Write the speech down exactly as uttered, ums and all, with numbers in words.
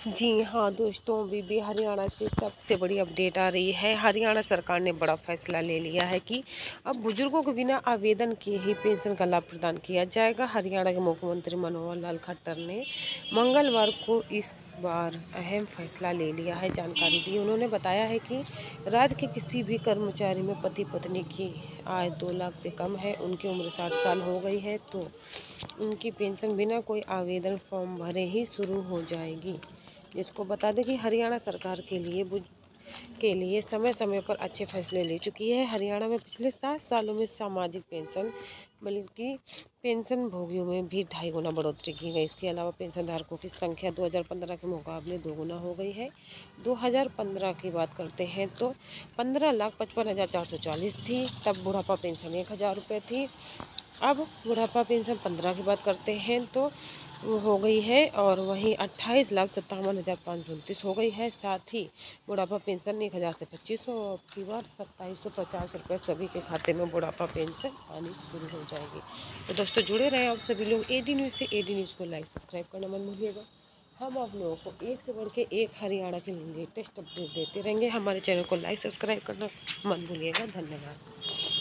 जी हाँ दोस्तों, अभी भी हरियाणा से सबसे बड़ी अपडेट आ रही है। हरियाणा सरकार ने बड़ा फैसला ले लिया है कि अब बुजुर्गों को बिना आवेदन किए ही पेंशन का लाभ प्रदान किया जाएगा। हरियाणा के मुख्यमंत्री मनोहर लाल खट्टर ने मंगलवार को इस बार अहम फैसला ले लिया है। जानकारी दी, उन्होंने बताया है कि राज्य के किसी भी कर्मचारी में पति पत्नी की आय दो लाख से कम है, उनकी उम्र साठ साल हो गई है, तो उनकी पेंशन बिना कोई आवेदन फॉर्म भरे ही शुरू हो जाएगी। जिसको बता दें कि हरियाणा सरकार के लिए बुज के लिए समय समय पर अच्छे फैसले ले चुकी है। हरियाणा में पिछले सात सालों में सामाजिक पेंशन बल्कि पेंशन भोगियों में भी ढाई गुना बढ़ोतरी की गई। इसके अलावा पेंशन धारकों की संख्या दो हज़ार पंद्रह के मुकाबले दो गुना हो गई है। दो हज़ार पंद्रह की बात करते हैं तो पंद्रह लाख पचपन हज़ार चार सौ चालीस थी, तब बुढ़ापा पेंशन एक हज़ार रुपये थी। अब बुढ़ापा पेंशन पंद्रह की बात करते हैं तो वो हो गई है, और वहीं अट्ठाईस लाख सत्तावन हज़ार पाँच सौ उनतीस हो गई है। साथ ही बुढ़ापा पेंशन एक हज़ार से पच्चीस सौ की बार सत्ताईस सौ पचास रुपये सभी के खाते में बुढ़ापा पेंशन आनी शुरू हो जाएगी। तो दोस्तों जुड़े रहें आप सभी लोग ए डी न्यूज़ से। ए डी न्यूज़ को लाइक सब्सक्राइब करना मत भूलिएगा। हम आप लोगों को एक से बढ़ के एक हरियाणा के लेटेस्ट अपडेट देते रहेंगे। हमारे चैनल को लाइक सब्सक्राइब करना मत भूलिएगा। धन्यवाद।